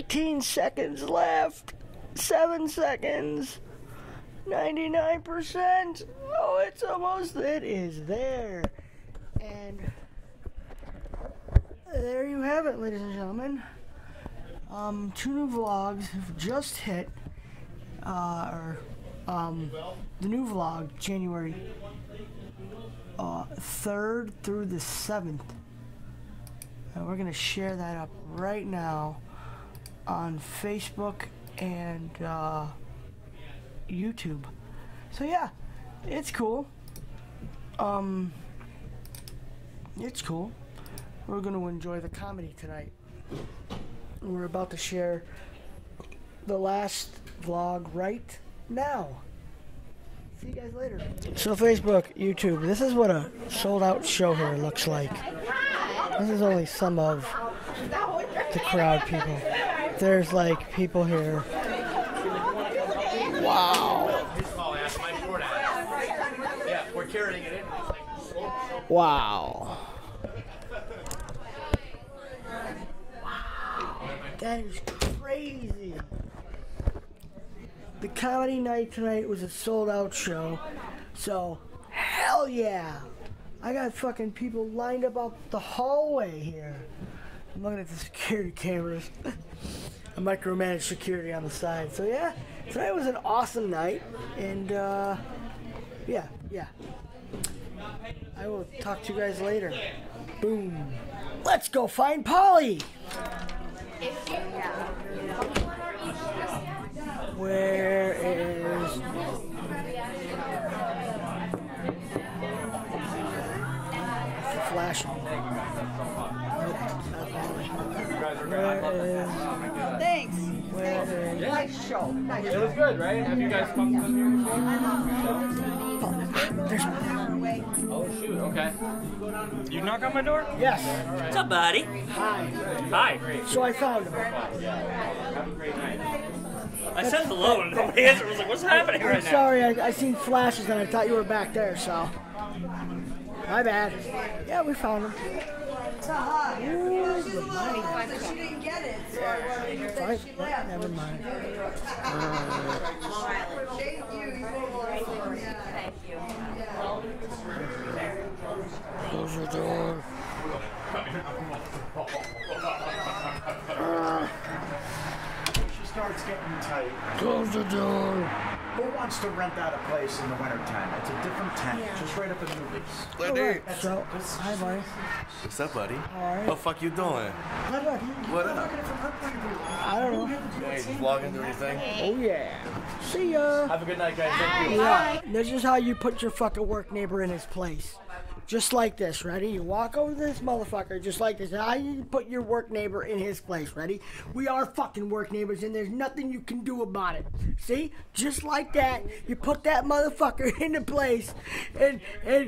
18 seconds left. 7 seconds. 99%. Oh, it's almost, it is there. And there you have it, ladies and gentlemen. 2 new vlogs have just hit. The new vlog, January 3rd through the 7th. And we're going to share that up right now on Facebook and YouTube. So yeah, it's cool. It's cool. We're going to enjoy the comedy tonight. We're about to share the last vlog right now. See you guys later. So Facebook, YouTube, this is what a sold out show here looks like. This is only some of the crowd people. There's like people here. Wow. Wow. That is crazy. The comedy night tonight was a sold out show. So, hell yeah. I got fucking people lined up out the hallway here. I'm looking at the security cameras. I micromanage security on the side. So yeah, tonight was an awesome night. And yeah. I will talk to you guys later. Boom. Let's go find Polly. Where is flashing? Thanks. Nice show. It was good, right? Have you guys come here before? Oh shoot, okay. You knock on my door? Yes. What's up, buddy? Hi. Hi. So I found him. Have a great night. I said hello and nobody answered. I was like, what's happening right now? Sorry, I seen flashes and I thought you were back there, so. My bad. Yeah, we found him. It's a hug. She didn't get it, so I wanted to say she left. Never mind. Thank you. Thank you. Close the door. She starts getting tight. Close the door. Who wants to rent out a place in the wintertime? It's a different tent, just right up in Newbies. Lenny. So, hi, buddy. What's up, buddy? Alright. What the fuck you doing? What up? I don't know. Hey, vlogging through anything? Oh, yeah. See ya. Have a good night, guys. Thank you. Yeah. This is how you put your fucking work neighbor in his place. Just like this, ready? You walk over to this motherfucker, just like this. How you put your work neighbor in his place, ready? We are fucking work neighbors, and there's nothing you can do about it. See? Just like that, you put that motherfucker into place, and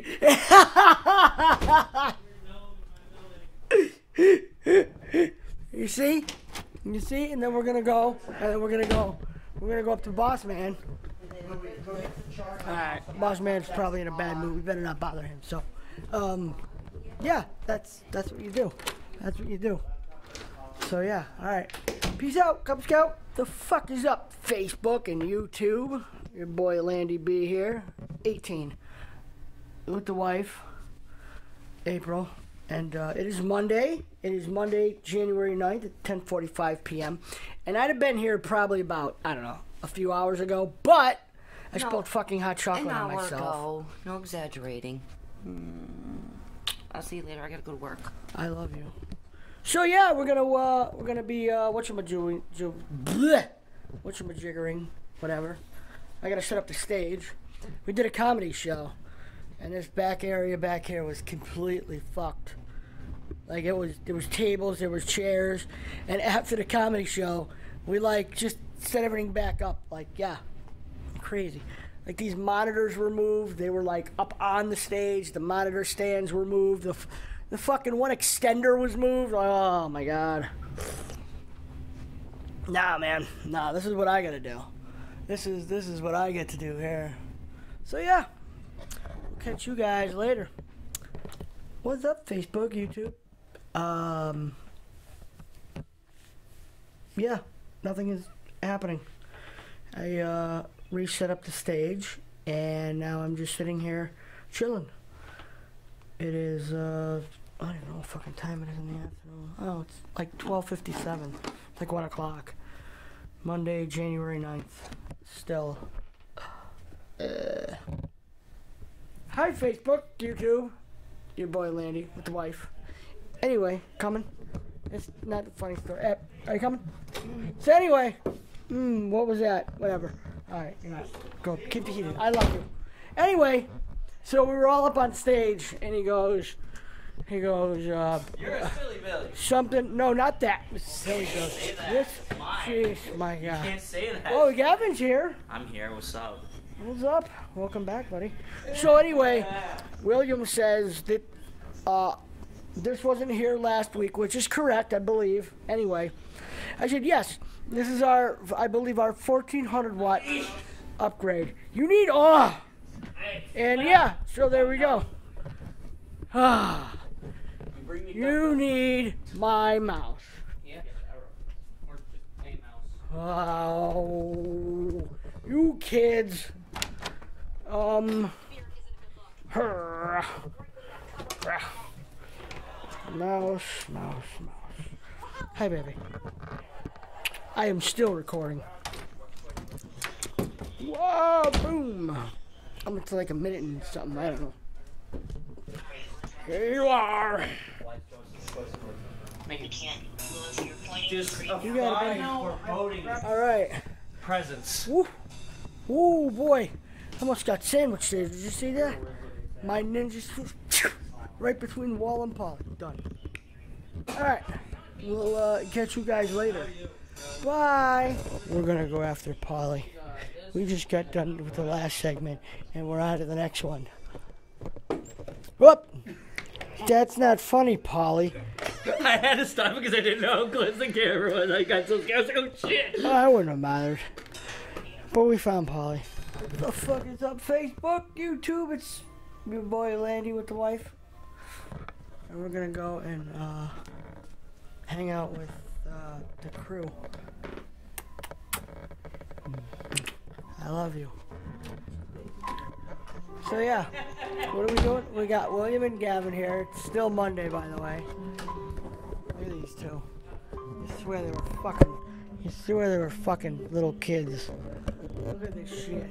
you see? You see? And then we're gonna go, We're gonna go up to Boss Man. Alright, Boss Man's probably in a bad mood. We better not bother him. So, yeah, that's what you do. That's what you do. So yeah, alright. Peace out, Cub Scout. The fuck is up, Facebook and YouTube? Your boy Landy B here. 18. With the wife, April. And it is Monday. It is Monday, January 9th at 10:45 p.m. And I'd have been here probably about, I don't know, a few hours ago, but I spilled fucking hot chocolate on myself. An hour ago. No exaggerating. I'll see you later. I gotta go to work. I love you. So yeah, we're gonna be whatchamajiggering, whatever. I gotta set up the stage. We did a comedy show, and this back area back here was completely fucked. Like there was tables, there was chairs, and after the comedy show, we like just set everything back up. Like yeah, crazy. Like these monitors were moved. They were like up on the stage. The monitor stands were moved. The fucking one extender was moved. Oh my god. Nah, man. Nah, this is what I gotta do. This is what I get to do here. So yeah, we'll catch you guys later. What's up, Facebook, YouTube? yeah, nothing is happening. I reset up the stage, and now I'm just sitting here chilling. It is, I don't know what fucking time it is in the afternoon. Oh, it's like 12:57. It's like 1 o'clock. Monday, January 9th. Still. Hi, Facebook, YouTube. Your boy Landy with the wife. Anyway, coming. It's not a funny story. Are you coming? So anyway, what was that? Whatever. All right, you're not. Go. Keep the heat in. I love you. Anyway, so we were all up on stage, and he goes, You're a silly Billy. something. No, not that. Silly goes. Say that. This. Why? Jeez, my God. You can't say that. Oh, Gavin's here. I'm here. What's up? What's up? Welcome back, buddy. So anyway, William says that this wasn't here last week, which is correct, I believe. Anyway, I said, yes, this is our, I believe, our 1400 watt upgrade. You need, and yeah, so there we go. You need my mouse. Yeah. Or just a mouse. Oh, you kids. Mouse. Hi, baby. I am still recording. Whoa, boom. I'm up to like a minute and something, I don't know. Here you are. Just a You got it, final voting All right. presence. Woo. Woo, boy. I almost got sandwiched there. Did you see that? My ninja right between Wall and Paul. Done. All right. We'll catch you guys later. Bye. We're going to go after Polly. We just got done with the last segment, and we're on to the next one. Whoop. That's not funny, Polly. I had to stop because I didn't know how close the camera was. I got so scared. I was like, oh shit. Oh, I wouldn't have bothered. But we found Polly. What the fuck is up, Facebook, YouTube? It's your boy Landy with the wife. And we're gonna go and hang out with the crew. I love you. So yeah, what are we doing? We got William and Gavin here. It's still Monday, by the way. Look at these two. You swear they were fucking. You swear they were fucking little kids. Look at this shit.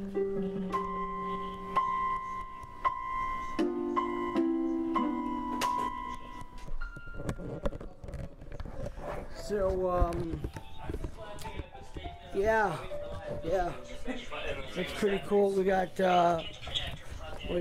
So yeah, it's pretty cool. We got what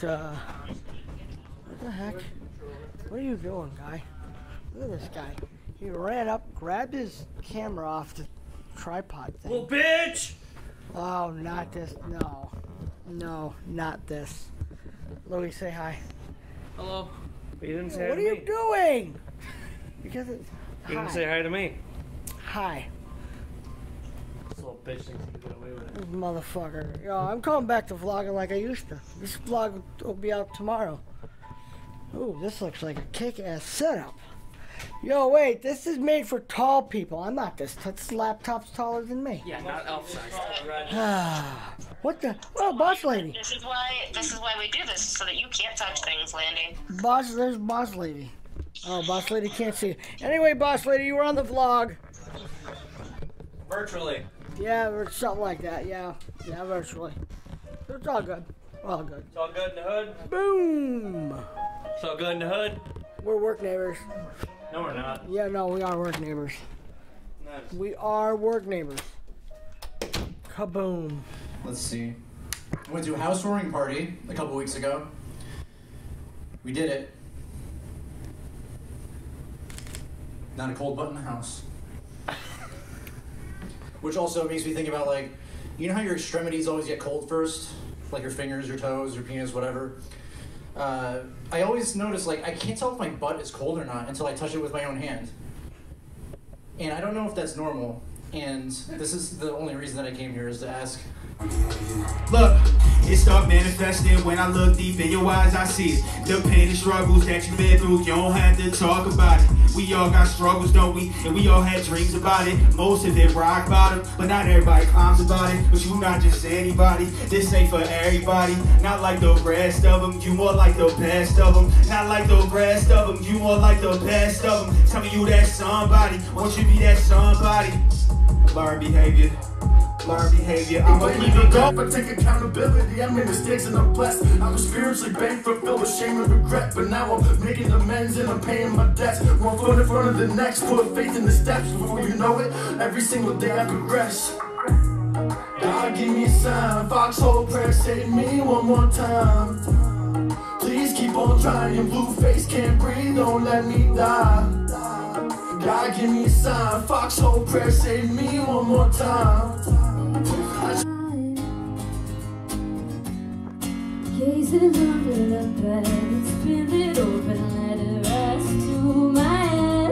the heck? What are you doing, guy? Look at this guy. He ran up, grabbed his camera off the tripod thing. Little bitch! Oh, not this. No. No, not this. Louis, say hi. Hello. But you didn't say hi What to are me. you doing? Because it's. You didn't Hi. say hi to me. Hi. This little bitch thinks he can get away with it. This motherfucker. Yo, I'm coming back to vlogging like I used to. This vlog will be out tomorrow. Ooh, this looks like a kick-ass setup. Yo, wait, this is made for tall people. I'm not this. This laptop's taller than me. Yeah, not elf-sized. What the? Oh, boss lady. This is why we do this, so that you can't touch things, Landy. There's boss lady. Oh, boss lady can't see it. Anyway, boss lady, you were on the vlog. Virtually. Yeah, or something like that. Yeah, virtually. It's all good. All good. It's all good in the hood. Boom. It's all good in the hood. We're work neighbors. No, we're not. Yeah, no, we are work neighbors. Nice. We are work neighbors. Kaboom. Let's see. We went to a housewarming party a couple weeks ago. We did it. Not a cold butt in the house. Which also makes me think about, like, you know how your extremities always get cold first? Like your fingers, your toes, your penis, whatever. I always notice, like, I can't tell if my butt is cold or not until I touch it with my own hand. And I don't know if that's normal. And this is the only reason that I came here, is to ask. Look, it start manifesting when I look deep in your eyes. I see it. The pain and struggles that you've been through, you don't have to talk about it. We all got struggles, don't we? And we all had dreams about it. Most of it rock bottom, but not everybody climbs about it. But you not just anybody. This ain't for everybody. Not like the rest of them. You more like the best of them. Not like the rest of them. You more like the best of them. Tell me you that somebody. Won't you be that somebody? Learn behavior. Learn behavior. I'm a leader. Golf, I take accountability. I made mistakes and I'm blessed. I was spiritually bankrupt, filled with shame and regret. But now I'm making amends and I'm paying my debts. One foot in front of the next, put faith in the steps. Before you know it, every single day I progress. God, give me a sign. Foxhole prayer, save me one more time. Please keep on trying. Blue face, can't breathe, don't let me die. God, give me a sign. Foxhole prayer, save me one more time. Gazing under the bed, spin it open, let it rest to my head.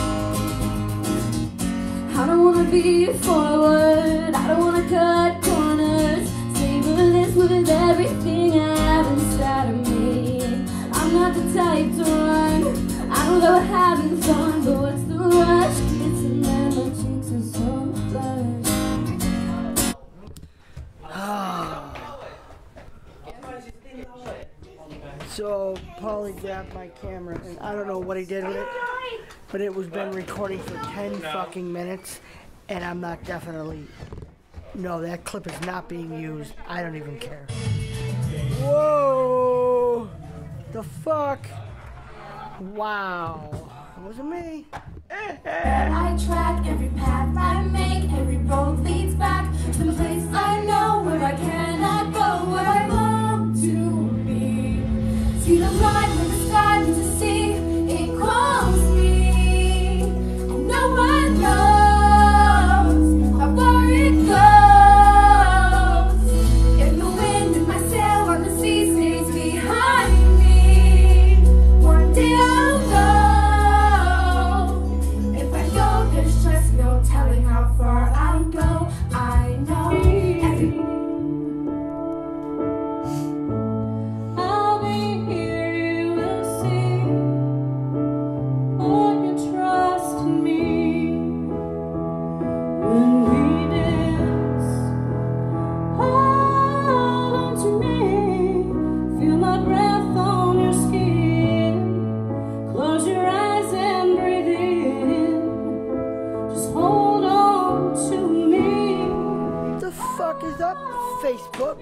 I don't wanna be forward, I don't wanna cut corners. Savor this with everything I have inside of me. I'm not the type to run, I know that we're having fun, but what's the rush? Kissing and my cheeks are so flushed. So Paulie grabbed my camera, and I don't know what he did with it, but it was been recording for 10 fucking minutes, and I'm not definitely. No, that clip is not being used. I don't even care. Whoa! The fuck? Wow. It wasn't me. I track every path I make, every road leads back to the place I know where I cannot go, where I long to be. See the light where the sky meets the sea, it calls me, and no one knows how far it goes. If the wind in my sail on the sea stays behind me, one day I'll know. If I go, there's just no telling how far I'll go. I know every I'll be here, you will see. Lord, you trust me when we dance. Hold on to me, feel my breath on your skin. Close your eyes and breathe in. Just hold on to me. What the fuck is up, Facebook?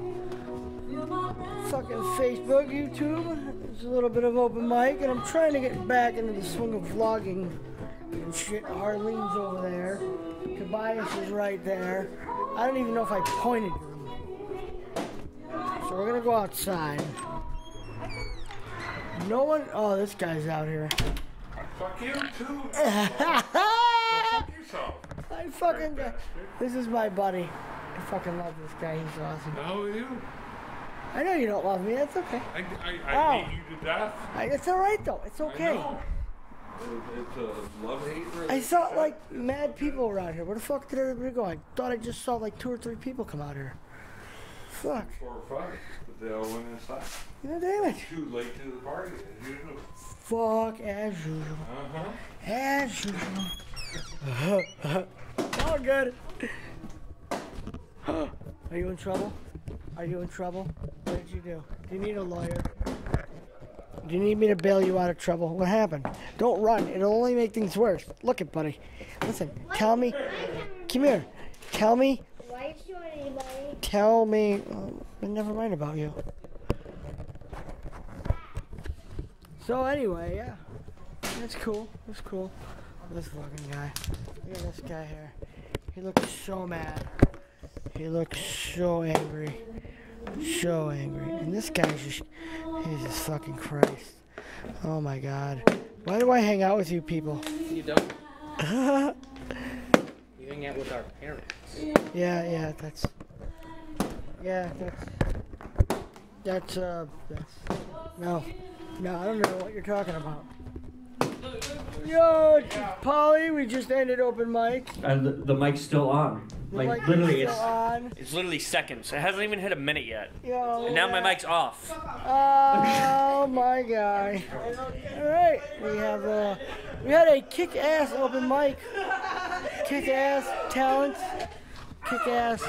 Fucking Facebook, YouTube. It's a little bit of open mic, and I'm trying to get back into the swing of vlogging and shit. Harlene's over there. Tobias is right there. I don't even know if I pointed to him. So we're gonna go outside. No one. Oh, this guy's out here. Fuck you too. I Fuck yourself. fucking. This is my buddy. I fucking love this guy. He's awesome. No, you. I know you don't love me. That's okay. I Oh. hate you to death. It's all right though. It's okay. I know. It's a love-hate relationship. I saw like mad people around here. Where the fuck did everybody go? I thought I just saw like 2 or 3 people come out here. Fuck. 4 or 5, but they all went inside. God damn it. Too late to the party, as usual. Fuck as usual. As usual. All good. Are you in trouble? Are you in trouble? What did you do? Do you need a lawyer? Do you need me to bail you out of trouble? What happened? Don't run. It'll only make things worse. Look it, buddy. Listen, tell me. Come here. Tell me. Why did you want anybody? Tell me. Never mind about you. So anyway, yeah. That's cool. That's cool. This fucking guy. Look at this guy here. He looks so mad. He looks so angry. So angry. And this guy's just, Jesus fucking Christ. Oh my God. Why do I hang out with you people? You don't. You hang out with our parents. Yeah, that's no, I don't know what you're talking about. Yo, it's Polly, we just ended open mic. The mic's still on. Like Like literally, on. it's literally seconds. It hasn't even hit a minute yet. Yo, And now my mic's off. Oh my god. Alright, we had a kick-ass open mic. Kick-ass talent. Kick-ass.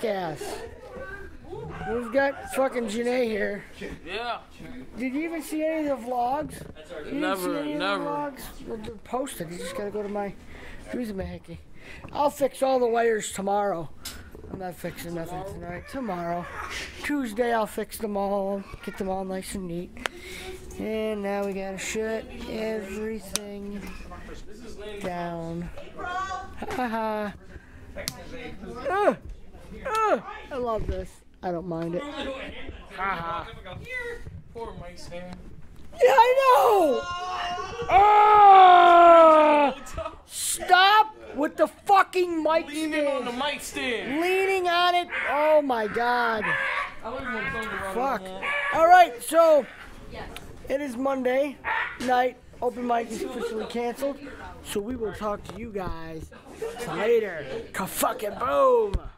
We've got fucking Janae here. Yeah. Did you even see any of the vlogs? You didn't see any Never. of the vlogs? Well, they're posted. You just gotta go to my hickey. I'll fix all the wires tomorrow. I'm not fixing nothing tonight. Tomorrow. Tuesday I'll fix them all. Get them all nice and neat. And now we gotta shut everything down. Haha. I love this. I don't mind it. Haha. Poor mic stand. Yeah, I know! Stop with the fucking mic stand. Leaning on the mic stand. Leaning on it. Oh my god. Fuck. Alright, so it is Monday night. Open mic is officially canceled. So we will talk to you guys later. Ka-fucking boom.